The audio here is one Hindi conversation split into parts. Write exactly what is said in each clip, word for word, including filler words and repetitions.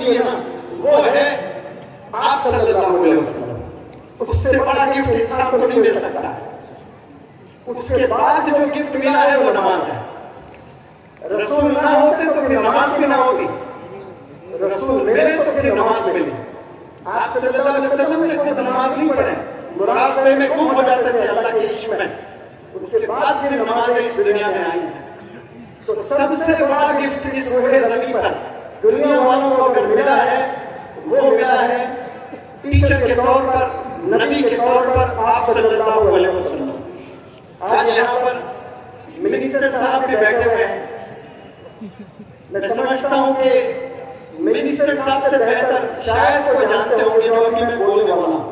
दी है ना, वो है आप सल्लल्लाहु अलैहि वसल्लम। उससे बड़ा गिफ्ट इंसान को नहीं मिल सकता। उसके बाद जो गिफ्ट मिला है वो नमाज है। रसूल ना होते तो फिर नमाज भी ना होती, रसूल मिले तो फिर नमाज मिली। आप सल्लल्लाहु अलैहि वसल्लम ने खुद नमाज नहीं पढ़े, मुराक़बे में गुम हो जाते थे अल्लाह के इश्क में, उसके बाद फिर नमाज़ें इस दुनिया में आई हैं। तो सबसे बड़ा गिफ्ट इस बूढ़े ज़मीन पर दुनिया वालों को अगर मिला है, वो मिला है टीचर के तौर पर, नबी के तौर पर आप सल्लल्लाहु अलैहि वसल्लम। आज यहाँ पर मिनिस्टर साहब भी बैठे हुए हैं। मैं समझता हूँ कि मिनिस्टर साहब से बेहतर शायद वो जानते होंगे जो अभी मैं बोलने वाला हूँ।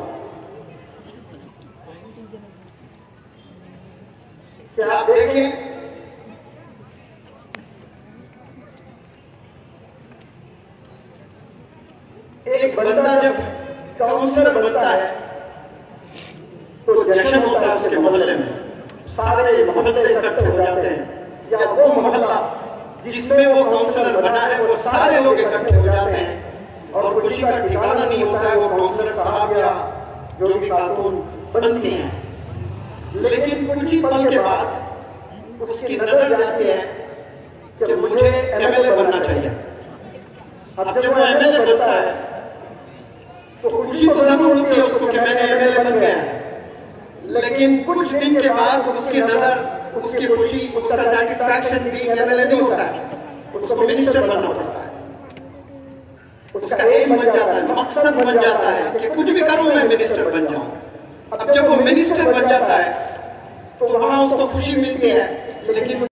क्या आप देखें, एक बंदा जब काउंसलर बनता है तो जश्न होता है उसके मोहल्ले में, सारे मोहल्ले इकट्ठे हो जाते हैं, या वो मोहल्ला जिसमें वो काउंसलर बना है वो सारे लोग इकट्ठे हो जाते हैं और खुशी का ठिकाना नहीं होता है वो काउंसलर साहब या जो भी खातून बनती हैं। लेकिन कुछ ही पल के बाद उसकी नजर जाती है कि मुझे एमएलए बनना चाहिए। अब जब वो एमएलए बनता है तो खुशी तो जरूर होती है उसको कि मैंने एमएलए बन गया है, लेकिन कुछ दिन के बाद उसकी नजर, उसकी खुशी, उसका सेटिस्फैक्शन भी एमएलए नहीं होता है, उसको मिनिस्टर बनना पड़ता है। उसका एम बन जाता है, मकसद बन जाता है कि कुछ भी करूं मैं मिनिस्टर बन जाऊं। अब जब वो मिनिस्टर बन जाता है तो वहां उसको खुशी मिलती है, लेकिन